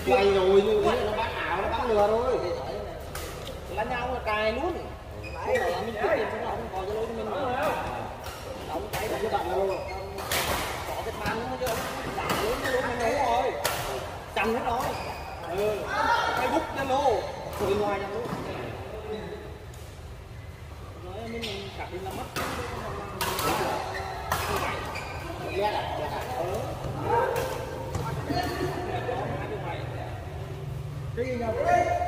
quay rồi nhưng mà nó bán ảo nó bán lừa thôi. Là nhau là cài luôn. Đấy là mình quyết định cho ông còn cho lỗi cho mình mà. Ông cái là bạn luôn. Có cái bàn nó chứ ông đảo luôn cái lỗi mình đúng rồi. Chầm hết rồi. Facebook Zalo rồi ngoài ra luôn. Nói mình cả tin là mất. Biết à? Cái gì nhỉ?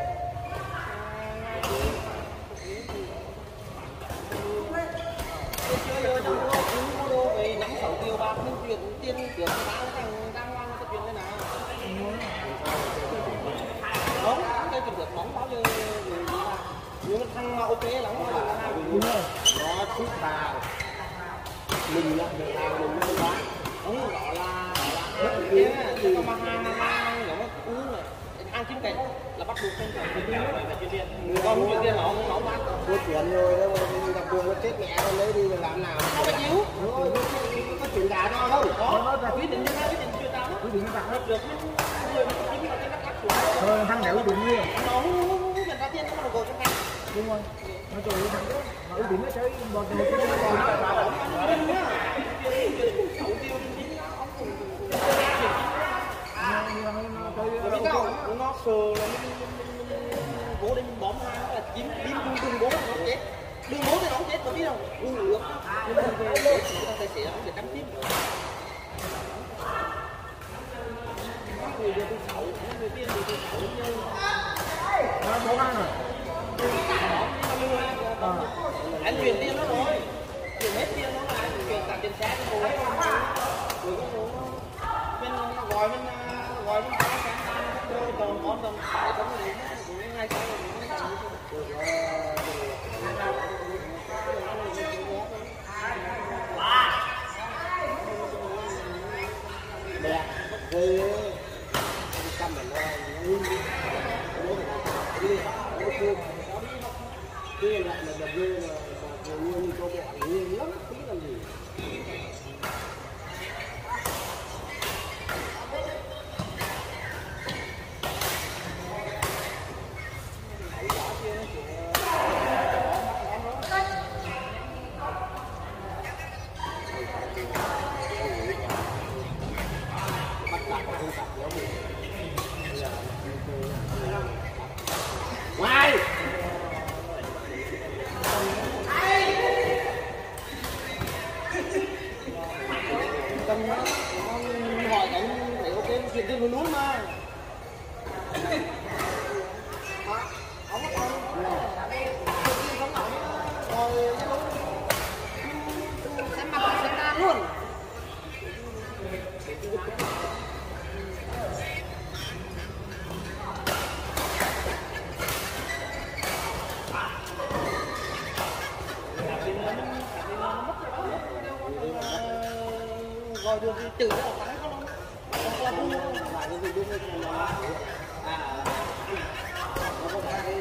Chưa trong mua đồ về 5-6 triệu bạc mình chuyển tiền trước đang ngoan cái chuyện này nào. Không, cái chuyện được bóng bao giờ nhưng mà thằng ok lắm rồi. Đúng rồi. Nó chút vào. Mình là người ta mình mới bán. Đúng đó là cái mà hàng nó uống này ăn chín cảnh là bắt buộc trên người con chuyển tiền nó bán Tôi chuyển rồi đó mà gặp đường nó chết mẹ nó lấy đi rồi làm nào không phải chịu rồi có chuyển gà cho không có quyết định như thế quyết định chưa tao Quyết định đặt đó. được người mà chính là cái đắt xuống Thôi thằng đẻo quyết định đi. nó mình ra tiền nó còn trong ngành Đúng rồi. Nó trời ơi thằng đó. Mà quyết định nó chơi bò trời cái nó còn nó sờ là bố đi bóm hai là chín đinh đừng bố nó chết đừng bố thì nó chết có biết không uống nước nhưng mà về tài xế nó để cắm tiếp người đưa tôi xấu người tiên đưa tôi xấu chơi nó bố ăn rồi. anh chuyển tiền nó rồi chuyển hết tiền nó lại chuyển cả tiền xe cho rồi bên nó gọi bên còn món tầm 6 tấn rồi cũng 2 cái đẹp ghê trăm mình cái lại là đẹp ghê là như cho bọn nghiêng lắm tí làm gì ngoài tầm hỏi cảnh để ok chuyển tiền luôn mà xem mặt xem ta luôn gọi được thì trừ nó phải không là vui không phải là đúng là nó có cái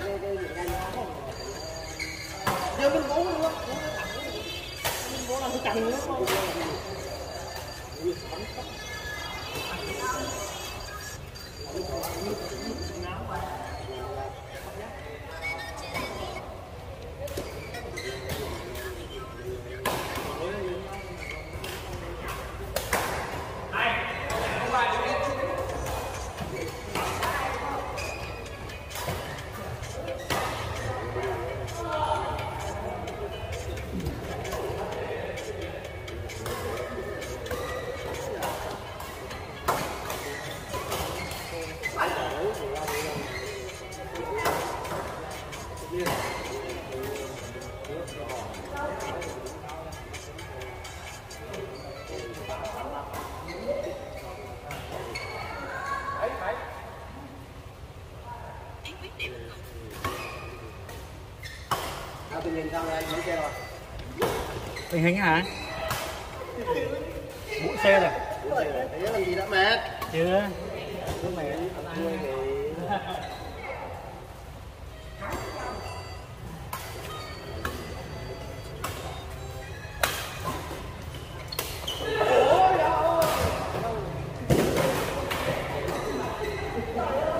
giờ mình bố nữa mình bố làm cái cành nữa không tình hình sao đây mấy xe rồi Tình hình hả? Bụi xe rồi. thế làm gì đã mệt Chưa. cứ mệt thì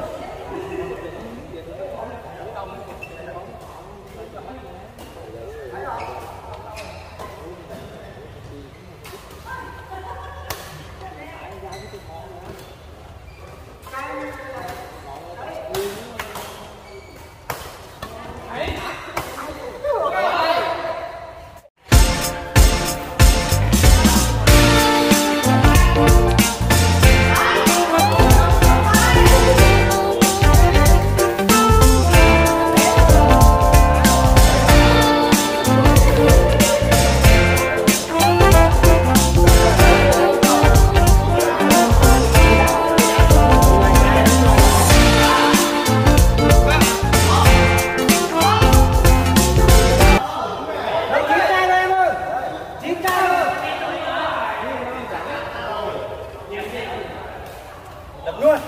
đập luôn.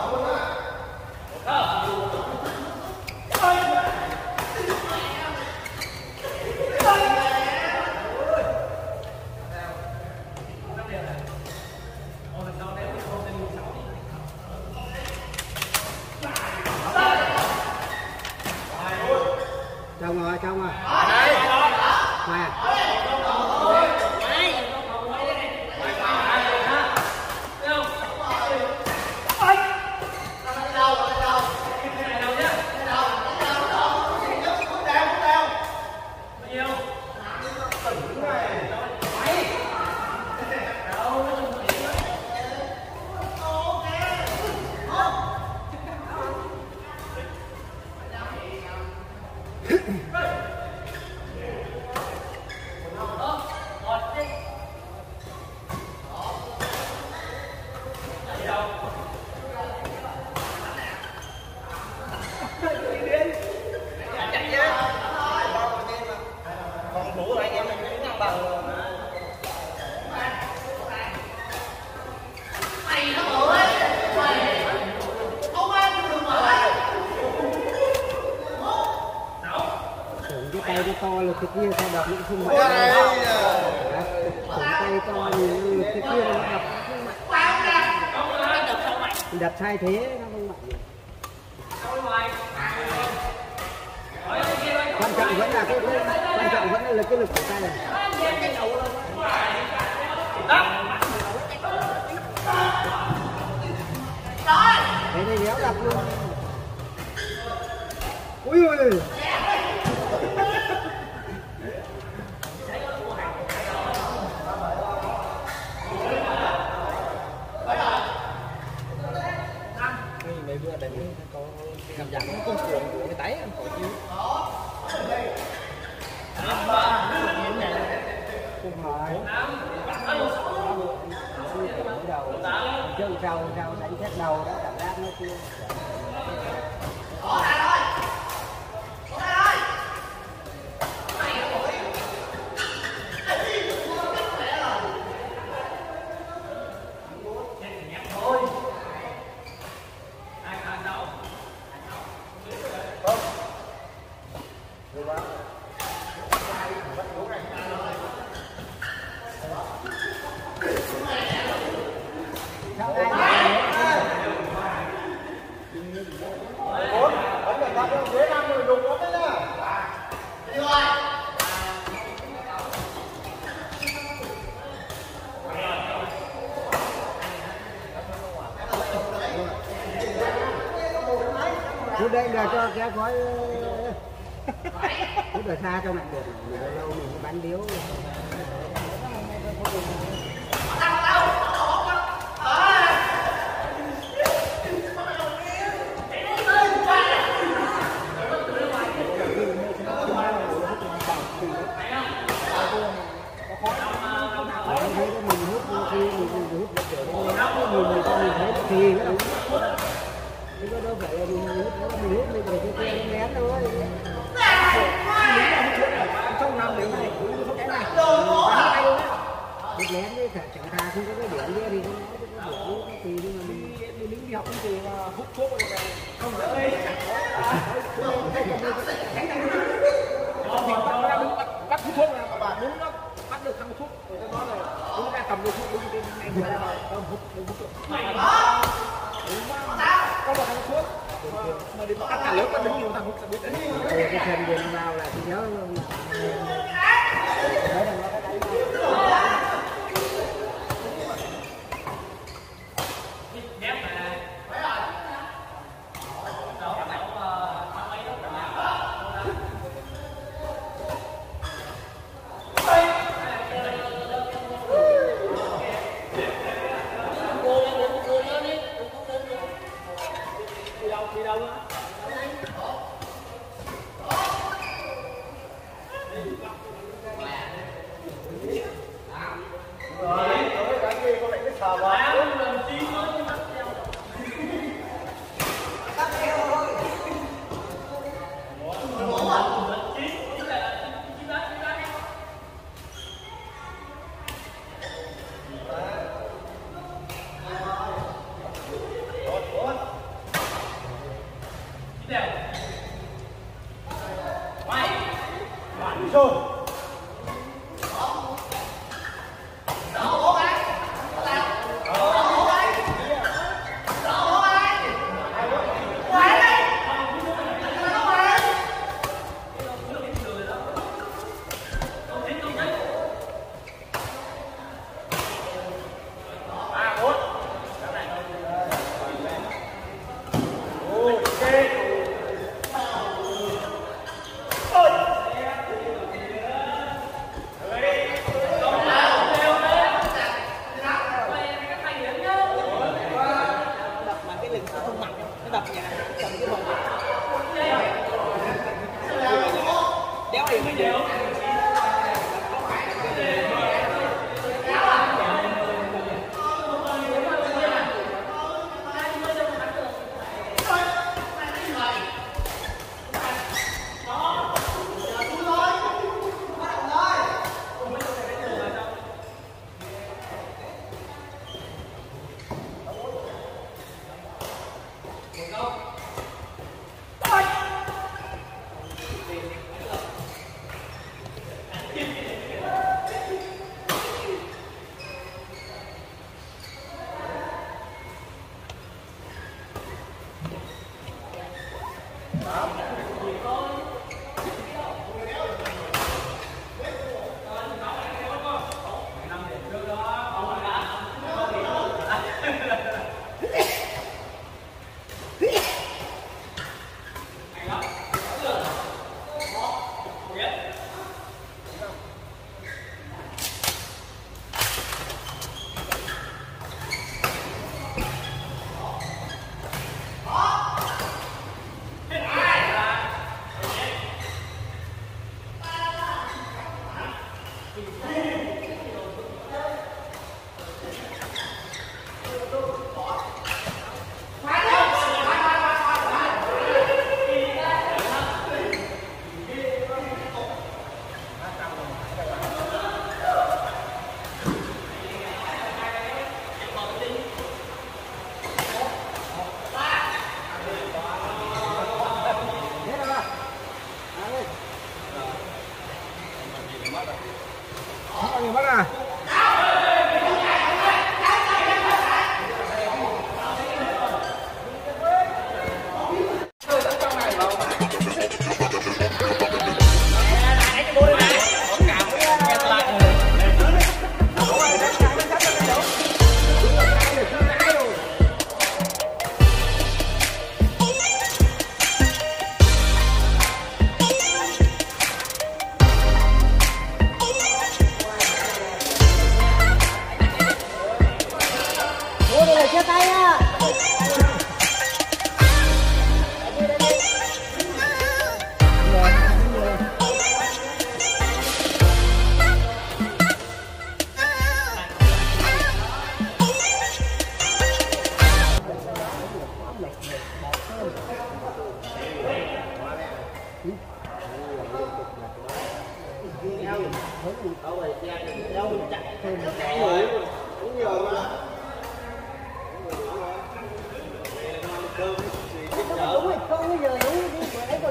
Trong rồi, trong rồi. Này. Cái tay nó to là cái kia sao đập cũng không mạnh. Tay to thì cái kia nó đập không mạnh. Đập sai thế nó không mạnh. Quan trọng vẫn là cái lực của tay này. Thế này đéo đập luôn. Ui ui. Mấy bữa đánh có cảm giác nó không cuồng của cái tay khó chịu. Không phải. Đầu chân sau đánh chết đầu đó cảm giác nó chưa. Trước đây là cho kéo khói lúc là xa trong lạnh được mình lâu mình bán điếu mình hút khi mình hút được kiểu mình thấy thì nó chứ có đâu phải là mình hút mình phải cái kia nó nén thôi. Trong năm đấy này cũng không cái này bán tay luôn á. Hút nén với chẳng thà không có cái điểm kia thì không có cái điểm thì nhưng mà mình lính đi học thì hút thuốc không đỡ đây. Bắt hút thuốc là bạn muốn nó bắt được thằng thuốc rồi nó nói là chúng ta cầm được thuốc đúng cái này người ta bảo không hút có một thằng thuốc mà đi bắt cả lớp nó đứng nhiều thằng hút sẽ biết đấy. Cái phần điện vào là thì nhớ đấy là nó cái đi đâu á? Rồi, cái gì có lại cái sờ vào.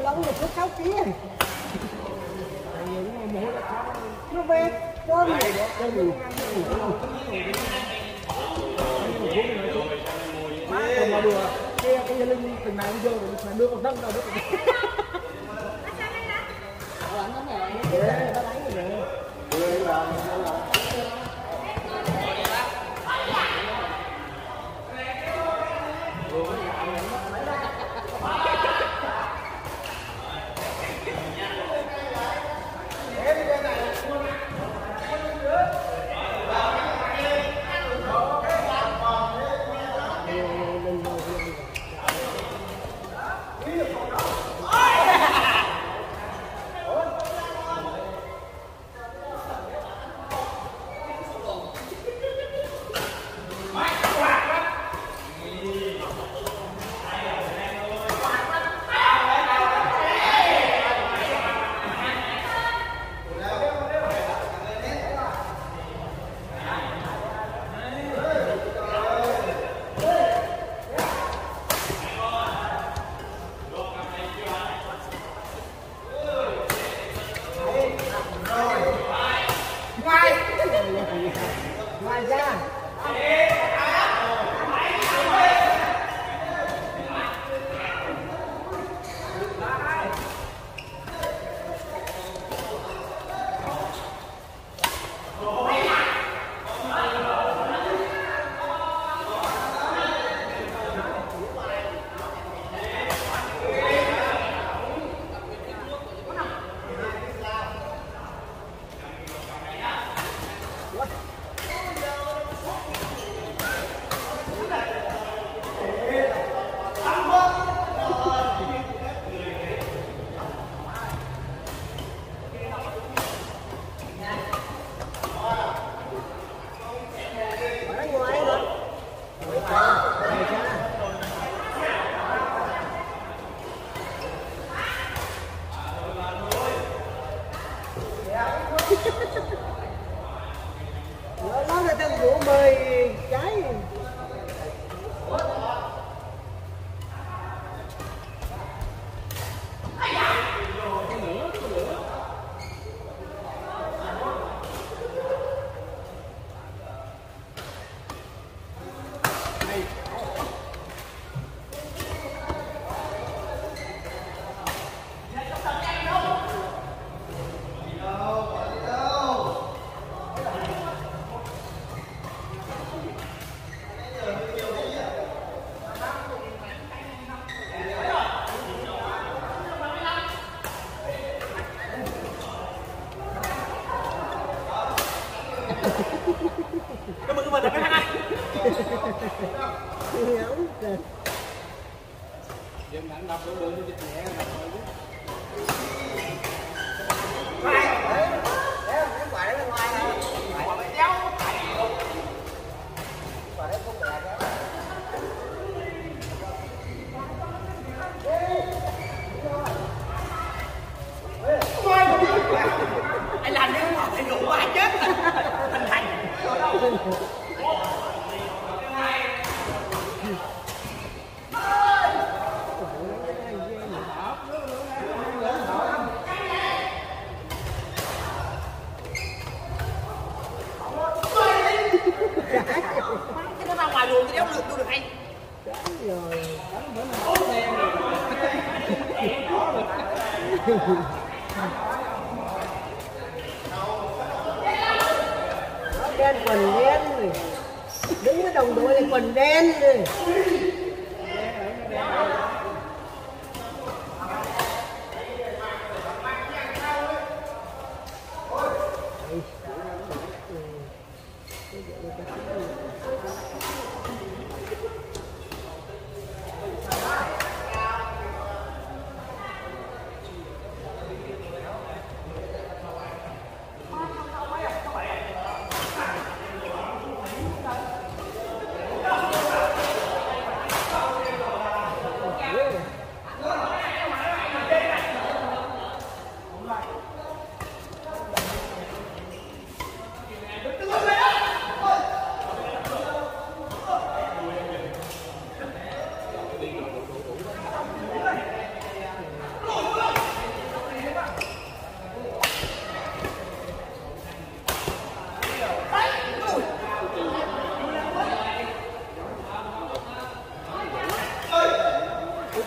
lóng được 6 kg nó về cho này cho mình má còn mà đùa kia cái lưng từng này vô rồi mà đưa con thân đâu được ngoài ra nó là thằng rượu 10 cái cái mình là cái thằng này Em đánh đập được đường dịch nhẹ đập rồi chứ. anh làm cái mà phải rủ ai chết thành thành cái nó ra ngoài luôn cái đéo được hay rồi nó đen quần đen rồi đứng với đồng đội là quần đen rồi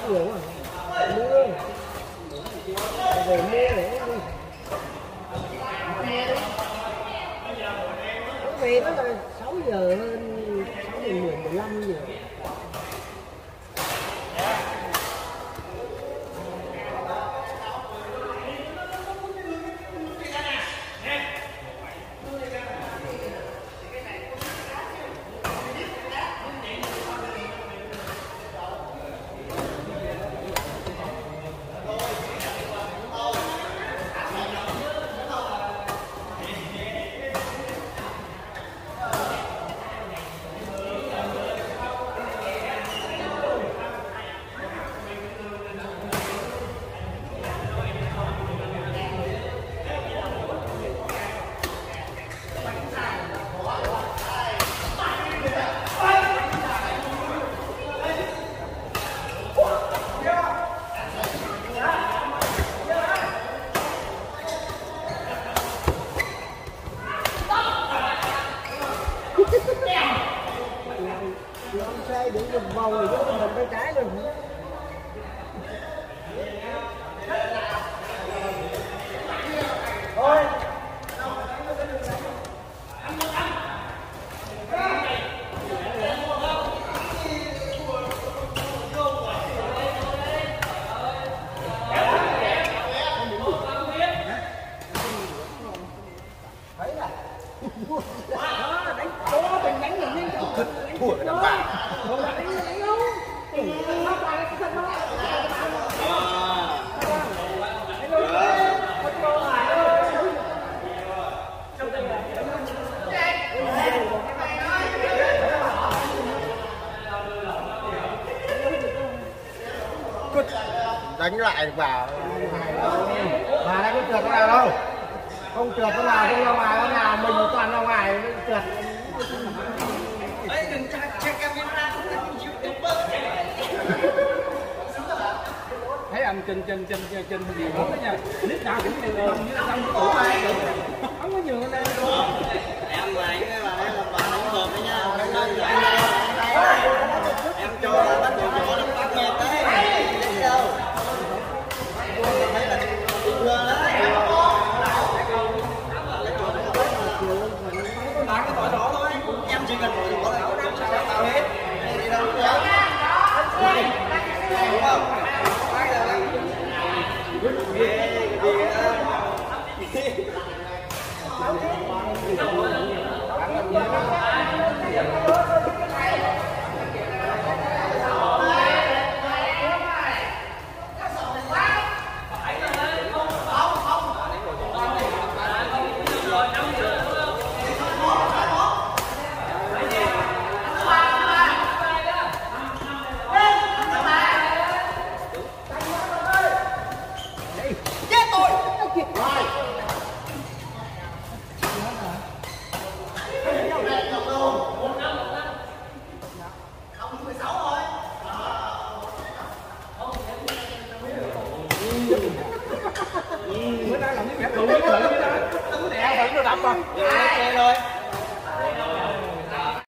nhiều à mưa về mưa để về đó là 6 giờ hơn 6 giờ 10 15 giờ. Ông xe đừng dùng vòng rồi chứ mình tay trái luôn. Thôi. Thua cái đám bạc. Đánh lại vào. Bà đây có trượt cái nào đâu. Không trượt cái nào không ra ngoài cái nào mình toàn ra ngoài trượt. Đấy, đừng check camera không được YouTuber. Thấy anh trên video đó nha, clip nào cũng như không như trong tủ ai được, không có nhường anh đây. Em lại cái bà đấy là bà không hợp đấy nha, không đơn giản em cho là bắt đầu chỗ là bắt nghe tới đi đâu. Tôi thấy là bình thường đấy. Bán cái tỏi đỏ thôi, em chỉ cần tỏi đỏ là không sao tao hết. Đi đâu cũng được. Đúng không? Bán giờ là Mới đang làm cái mẹ tụi nó đè vẫn nó đập mà. ok rồi.